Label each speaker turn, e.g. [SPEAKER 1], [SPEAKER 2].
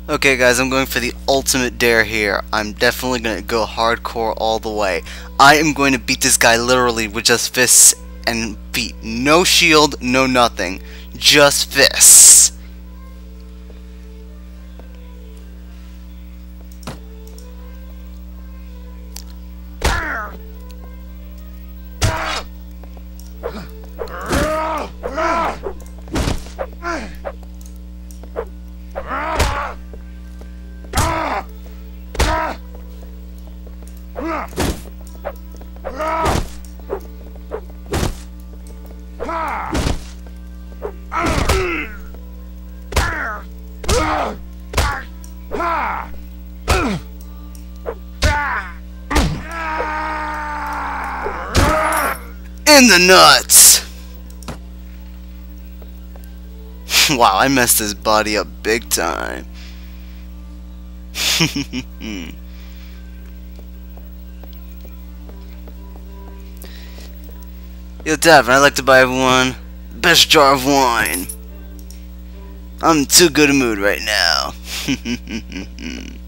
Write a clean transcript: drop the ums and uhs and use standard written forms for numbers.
[SPEAKER 1] Okay guys, I'm going for the ultimate dare here. I'm definitely going to go hardcore all the way. I am going to beat this guy literally with just fists and feet. No shield, no nothing. Just fists. In the nuts! Wow, I messed his body up big time. Yo, Davin, I'd like to buy everyone the best jar of wine. I'm in too good a mood right now.